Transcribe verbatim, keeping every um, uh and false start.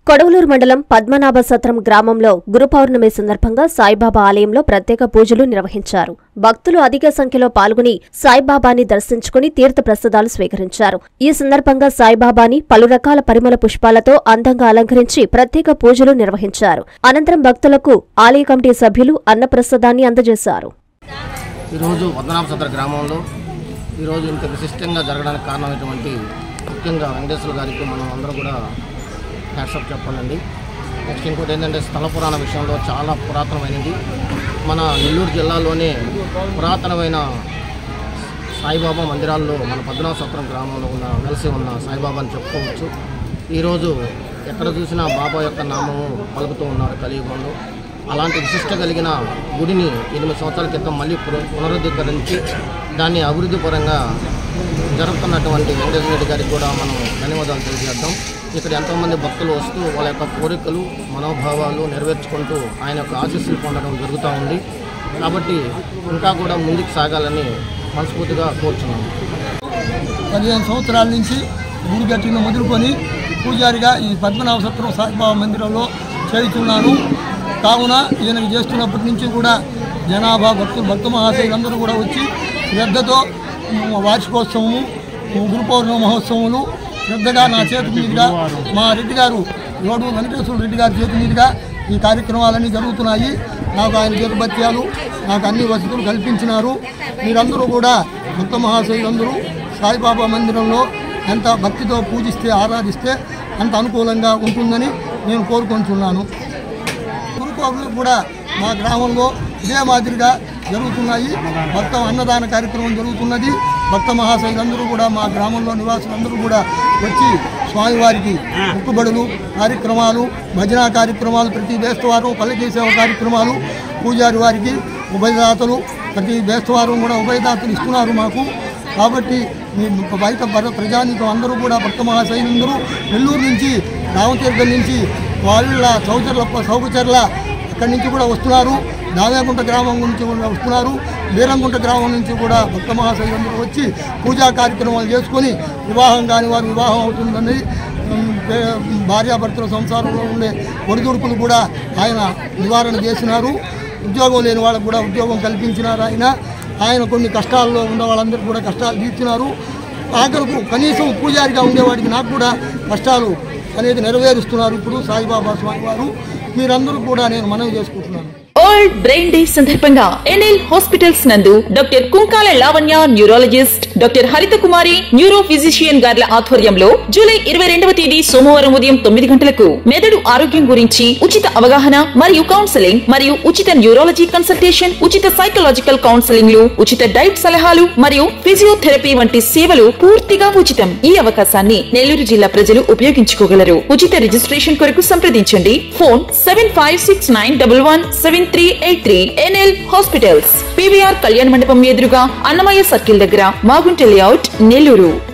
కొడవలూరు మండలం పద్మనాభ సత్రం గ్రామంలో గురు పౌర్ణమి సందర్భంగా సాయిబాబా ఆలయంలో ప్రత్యేక పూజలు నిర్వహించారు. భక్తులు అధిక సంఖ్యలో పాల్గొని సాయిబాబాని దర్శించుకుని తీర్థ ప్రసాదాలు స్వీకరించారు. ఈ సందర్భంగా సాయిబాబాని పలు రకాల పరిమళ పుష్పాలతో అందంగా అలంకరించి ప్రత్యేక పూజలు నిర్వహించారు. అనంతరం భక్తులకు ఆలయ కమిటీ సభ్యులు అన్నప్రసాదాన్ని అందజేశారు. ఈరోజు పద్మనాభ సత్ర గ్రామంలో ఈరోజు ఇంత విశిష్టంగా జరగడానికి కారణమైనటువంటి ముఖ్యంగా వెంకటేశ్వర గారికి మనం అందరూ కూడా హ్యాట్సాప్ చెప్పాలండి. నెక్స్ట్ ఇంకోటి ఏంటంటే స్థల పురాణ విషయంలో చాలా పురాతనమైనది. మన నెల్లూరు జిల్లాలోనే పురాతనమైన సాయిబాబా మందిరాల్లో మన పద్మనాభ సత్రం గ్రామంలో ఉన్న వెలిసి ఉన్న సాయిబాబా అని చెప్పుకోవచ్చు. ఈరోజు ఎక్కడ చూసినా బాబా యొక్క నామము పలుకుతూ ఉన్నారు కలియుగంలో. అలాంటి విశిష్ట కలిగిన గుడిని ఎనిమిది సంవత్సరాల క్రితం మళ్ళీ పునరుద్ధరించి దాన్ని అభివృద్ధి పరంగా జరుగుతున్నటువంటి వెంకటేశ్వర రెడ్డి గారికి కూడా మనం ధన్యవాదాలు తెలియజేద్దాం. ఇక్కడ ఎంతోమంది భక్తులు వస్తూ వాళ్ళ యొక్క కోరికలు మనోభావాలు నెరవేర్చుకుంటూ ఆయన యొక్క ఆశీస్సులు పొందడం జరుగుతూ ఉంది. కాబట్టి ఇంకా కూడా ముందుకు సాగాలని మనస్ఫూర్తిగా కోరుచున్నాను. పదిహేను సంవత్సరాల నుంచి గుడి కట్టిన మొదలుకొని పూజారిగా ఈ పద్మనాభ సత్రం సాయిబాబా మందిరంలో చేస్తున్నాను. కావున ఈయనకు చేస్తున్నప్పటి నుంచి కూడా జనాభా భక్తులు భక్త మహాశయులందరూ కూడా వచ్చి శ్రద్ధతో వార్షికోత్సవము గురు పౌర్ణమి మహోత్సవములు శ్రద్ధగా నా చేతి మీదుగా మా రెడ్డి గారు రోడ్డు వెంకటేశ్వర రెడ్డి గారి చేతి మీదుగా ఈ కార్యక్రమాలన్నీ జరుగుతున్నాయి. నాకు ఆయన చేతుబత్యాలు నాకు అన్ని వసతులు కల్పించినారు. మీరందరూ కూడా భక్త మహాశయులందరూ సాయిబాబా మందిరంలో ఎంత భక్తితో పూజిస్తే ఆరాధిస్తే అంత అనుకూలంగా ఉంటుందని నేను కోరుకుంటున్నాను. గురుపౌర్ణమి కూడా మా గ్రామంలో ఇదే మాదిరిగా జరుగుతున్నాయి. భక్త అన్నదాన కార్యక్రమం జరుగుతున్నది. భక్త మహాశయులందరూ కూడా మా గ్రామంలో నివాసులందరూ కూడా వచ్చి స్వామివారికి మొక్కుబడులు కార్యక్రమాలు భజన కార్యక్రమాలు ప్రతి బేస్తవారం పల్లకీ సేవ కార్యక్రమాలు పూజారి వారికి ఉభయదాతలు ప్రతి బేస్తవారం కూడా ఉభయదాతలు ఇస్తున్నారు మాకు. కాబట్టి మీ బయట ప్రజానీకం అందరూ కూడా భక్త మహాశయులందరూ నెల్లూరు నుంచి రామతీర్థం నుంచి వాళ్ళ చౌచర్ల సౌకచర్ల అక్కడి నుంచి కూడా వస్తున్నారు. దావేగుంట గ్రామం నుంచి కూడా వస్తున్నారు. వీరంగుంట గ్రామం నుంచి కూడా భక్త మహాశయులందరూ వచ్చి పూజా కార్యక్రమాలు చేసుకొని వివాహం కాని వారు వివాహం అవుతుందని భార్యాభర్తల సంసారంలో ఉండే ఒడిదుడుకులు కూడా ఆయన నివారణ చేసినారు. ఉద్యోగం లేని వాళ్ళకు కూడా ఉద్యోగం కల్పించినారు. ఆయన ఆయన కొన్ని కష్టాల్లో ఉన్న వాళ్ళందరికీ కూడా కష్టాలు తీర్చినారు. ఆఖరుకు కనీసం పూజారిగా ఉండేవాడికి నాకు కూడా కష్టాలు అనేది నెరవేరుస్తున్నారు ఇప్పుడు సాయిబాబా స్వామి వారు. మీరందరూ కూడా నేను మనవి చేసుకుంటున్నాను. వరల్డ్ బ్రెయిన్ డే సందర్భంగా ఎన్ఎల్ హాస్పిటల్స్ నందు doctor Kunkala Lavanya neurologist, doctor Haritha Kumari neuro physician గార్ల ఆధ్వర్యంలో జూలై ఇరవై రెండవ తేదీ సోమవారం ఉదయం తొమ్మిది గంటలకు మెదడు ఆరోగ్యం గురించి ఉచిత అవగాహన మరియు కౌన్సెలింగ్ మరియు ఉచిత న్యూరాలజీ కన్సల్టేషన్, ఉచిత సైకలాజికల్ కౌన్సెలింగ్ లు, ఉచిత డైట్ సలహాలు మరియు ఫిజియోథెరపీ వంటి సేవలు పూర్తిగా ఉచితం. ఈ అవకాశాన్ని నెల్లూరు జిల్లా ప్రజలు ఉపయోగించుకోగలరు. ఉచిత రిజిస్ట్రేషన్ కొరకు సంప్రదించండి. Phone seven five six nine double one seven three eight three. NL hospitals, PVR Kalyana Mandapam ఎదురుగా అన్నమయ్య సర్కిల్ దగ్గర, మాగుంట లేఅవుట్, నెల్లూరు.